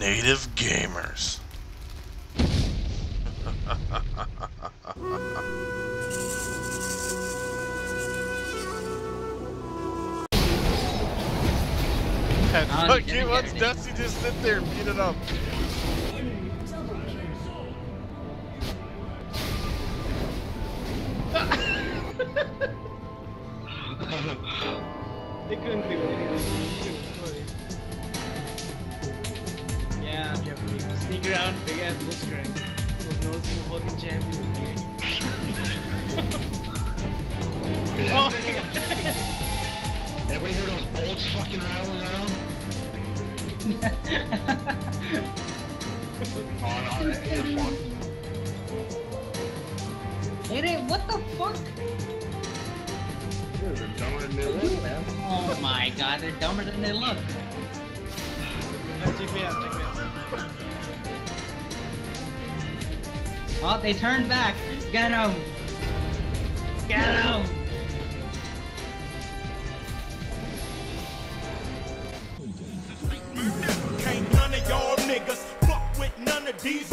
Native gamers. Fuck you, let's Dusty just sit there and beat it up. They couldn't do anything. Yeah, Jeff, sneak around, big ass Blitzcrank. With no single fucking champion in the game. Oh my god! Everybody hear those bolts fucking rattling around? Oh no, it's fun. It ain't, what the fuck? They're dumber than they look, man. Oh my god, they're dumber than they look. Check me out, check me out. Oh, they turned back. Get him! Get him! Can't none of y'all niggas fuck with none of these